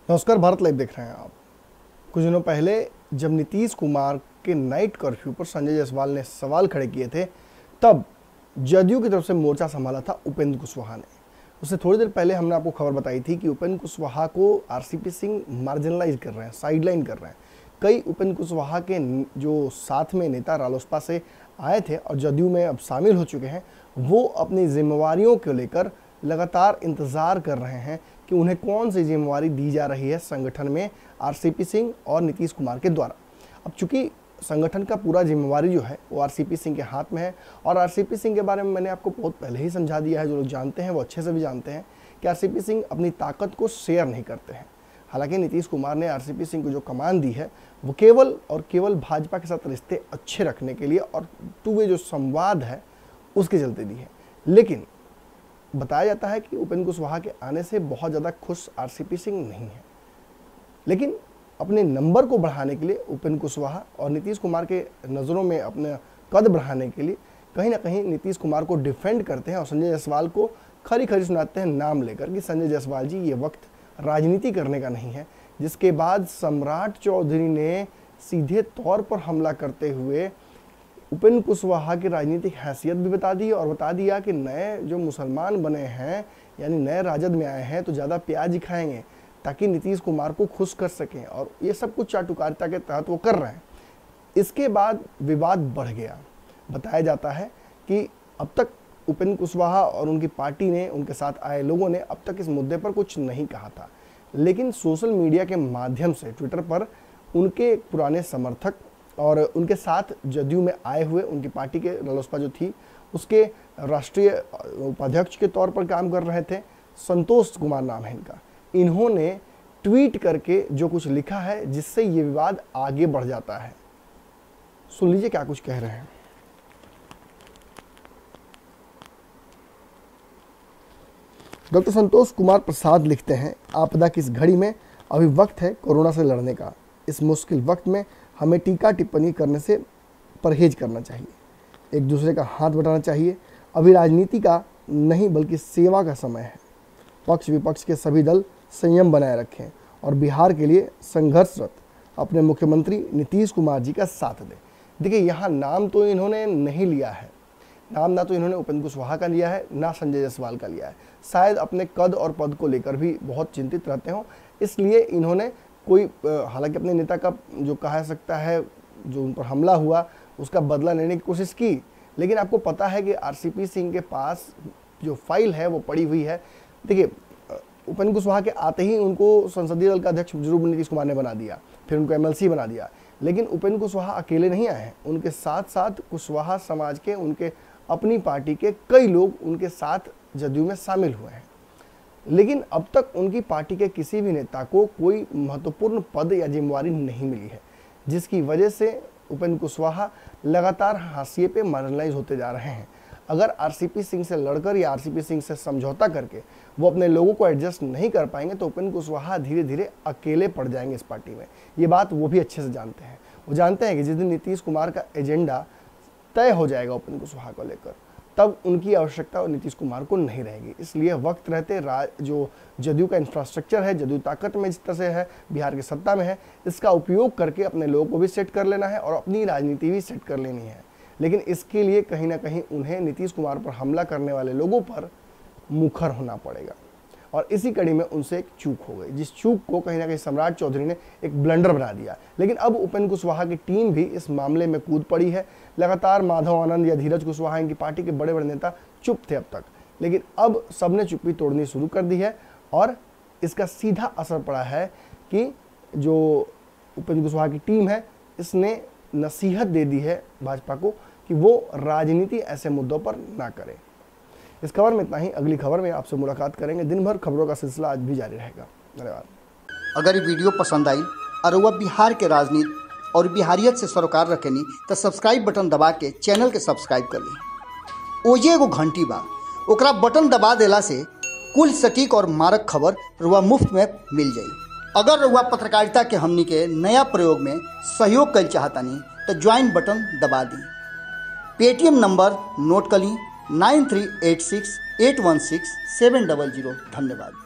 नमस्कार, भारत लाइव देख रहे हैं आप। कुछ दिनों पहले जब नीतीश कुमार के नाइट कर्फ्यू पर संजय जायसवाल ने सवाल खड़े किए थे, तब जदयू की तरफ से मोर्चा संभाला था उपेंद्र कुशवाहा ने। उससे थोड़ी देर पहले हमने आपको खबर बताई थी कि उपेंद्र कुशवाहा को आरसीपी सिंह मार्जिनलाइज कर रहे हैं, साइडलाइन कर रहे हैं। कई उपेंद्र कुशवाहा के जो साथ में नेता रालोसपा से आए थे और जदयू में अब शामिल हो चुके हैं, वो अपनी जिम्मेवारियों को लेकर लगातार इंतज़ार कर रहे हैं कि उन्हें कौन सी जिम्मेवारी दी जा रही है संगठन में आरसीपी सिंह और नीतीश कुमार के द्वारा। अब चूंकि संगठन का पूरा जिम्मेवारी जो है वो आरसीपी सिंह के हाथ में है, और आरसीपी सिंह के बारे में मैंने आपको बहुत पहले ही समझा दिया है। जो लोग जानते हैं वो अच्छे से भी जानते हैं कि आरसीपी सिंह अपनी ताकत को शेयर नहीं करते हैं। हालांकि नीतीश कुमार ने आरसीपी सिंह को जो कमान दी है वो केवल और केवल भाजपा के साथ रिश्ते अच्छे रखने के लिए और टू वे जो संवाद है उसके चलते दी है। लेकिन बताया जाता है कि उपेंद्र कुशवाहा के आने से बहुत ज़्यादा खुश आरसीपी सिंह नहीं है, लेकिन अपने नंबर को बढ़ाने के लिए उपेंद्र कुशवाहा और नीतीश कुमार के नज़रों में अपने कद बढ़ाने के लिए कहीं ना कहीं नीतीश कुमार को डिफेंड करते हैं और संजय जायसवाल को खरी खरी सुनाते हैं नाम लेकर कि संजय जायसवाल जी, ये वक्त राजनीति करने का नहीं है। जिसके बाद सम्राट चौधरी ने सीधे तौर पर हमला करते हुए उपेंद्र कुशवाहा की राजनीतिक हैसियत भी बता दी और बता दिया कि नए जो मुसलमान बने हैं, यानी नए राजद में आए हैं, तो ज़्यादा प्याज ही खाएंगे ताकि नीतीश कुमार को खुश कर सकें, और ये सब कुछ चाटुकारिता के तहत वो कर रहे हैं। इसके बाद विवाद बढ़ गया। बताया जाता है कि अब तक उपेंद्र कुशवाहा और उनकी पार्टी ने, उनके साथ आए लोगों ने अब तक इस मुद्दे पर कुछ नहीं कहा था, लेकिन सोशल मीडिया के माध्यम से ट्विटर पर उनके पुराने समर्थक और उनके साथ जदयू में आए हुए उनकी पार्टी के रालोसपा जो थी उसके राष्ट्रीय उपाध्यक्ष के तौर पर काम कर रहे थे, संतोष कुमार नाम है इनका, इन्होंने ट्वीट करके जो कुछ लिखा है जिससे ये विवाद आगे बढ़ जाता है। सुन लीजिए क्या कुछ कह रहे हैं। डॉक्टर संतोष कुमार प्रसाद लिखते हैं, आपदा की इस घड़ी में अभी वक्त है कोरोना से लड़ने का। इस मुश्किल वक्त में हमें टीका टिप्पणी करने से परहेज करना चाहिए, एक दूसरे का हाथ बटाना चाहिए। अभी राजनीति का नहीं बल्कि सेवा का समय है। पक्ष विपक्ष के सभी दल संयम बनाए रखें और बिहार के लिए संघर्षरत अपने मुख्यमंत्री नीतीश कुमार जी का साथ दें। देखिए, यहाँ नाम तो इन्होंने नहीं लिया है, नाम ना तो इन्होंने उपेंद्र कुशवाहा का लिया है, ना संजय जायसवाल का लिया है। शायद अपने कद और पद को लेकर भी बहुत चिंतित रहते हों, इसलिए इन्होंने कोई, हालांकि अपने नेता का जो कहा सकता है जो उन पर हमला हुआ उसका बदला लेने की कोशिश की, लेकिन आपको पता है कि आरसीपी सिंह के पास जो फाइल है वो पड़ी हुई है। देखिए, उपेंद्र कुशवाहा के आते ही उनको संसदीय दल का अध्यक्ष जरूर नीतीश कुमार ने बना दिया, फिर उनको एमएलसी बना दिया, लेकिन उपेंद्र कुशवाहा अकेले नहीं आए हैं। उनके साथ साथ कुशवाहा समाज के, उनके अपनी पार्टी के कई लोग उनके साथ जदयू में शामिल हुए हैं, लेकिन अब तक उनकी पार्टी के किसी भी नेता को कोई महत्वपूर्ण पद या जिम्मेवारी नहीं मिली है, जिसकी वजह से उपेंद्र कुशवाहा लगातार हाशिए पे मार्जिनलाइज होते जा रहे हैं। अगर आरसीपी सिंह से लड़कर या आरसीपी सिंह से समझौता करके वो अपने लोगों को एडजस्ट नहीं कर पाएंगे तो उपेंद्र कुशवाहा धीरे धीरे अकेले पड़ जाएंगे इस पार्टी में। ये बात वो भी अच्छे से जानते हैं। वो जानते हैं कि जिस दिन नीतीश कुमार का एजेंडा तय हो जाएगा उपेंद्र कुशवाहा को लेकर, तब उनकी आवश्यकता और नीतीश कुमार को नहीं रहेगी। इसलिए वक्त रहते जो जदयू का इंफ्रास्ट्रक्चर है, जदयू ताकत में जिस तरह से है, बिहार की सत्ता में है, इसका उपयोग करके अपने लोगों को भी सेट कर लेना है और अपनी राजनीति भी सेट कर लेनी है। लेकिन इसके लिए कहीं ना कहीं उन्हें नीतीश कुमार पर हमला करने वाले लोगों पर मुखर होना पड़ेगा, और इसी कड़ी में उनसे एक चूक हो गई, जिस चूक को कहीं ना कहीं सम्राट चौधरी ने एक ब्लंडर बना दिया। लेकिन अब उपेंद्र कुशवाहा की टीम भी इस मामले में कूद पड़ी है। लगातार माधव आनंद या धीरज कुशवाहा, इनकी पार्टी के बड़े बड़े नेता चुप थे अब तक, लेकिन अब सबने चुप्पी तोड़नी शुरू कर दी है, और इसका सीधा असर पड़ा है कि जो उपेंद्र कुशवाहा की टीम है इसने नसीहत दे दी है भाजपा को कि वो राजनीति ऐसे मुद्दों पर ना करे। इस खबर में इतना ही। अगली खबर में आपसे मुलाकात करेंगे। दिन भर खबरों का सिलसिला आज भी जारी रहेगा। धन्यवाद। अगर ये वीडियो पसंद आई और वह बिहार के राजनीति और बिहारियत से सरोकार रखेनी तो सब्सक्राइब बटन दबा के चैनल के सब्सक्राइब कर ली। ओजे एगो घंटी बा, ओकरा बटन दबा देला से कुल सटीक और मारक खबर रुआ मुफ्त में मिल जाई। अगर रुआ पत्रकारिता के हमनी के नया प्रयोग में सहयोग कर चाहतानी तो ज्वाइन बटन दबा दी। पेटीएम नंबर नोट कर ली 9386816700। धन्यवाद।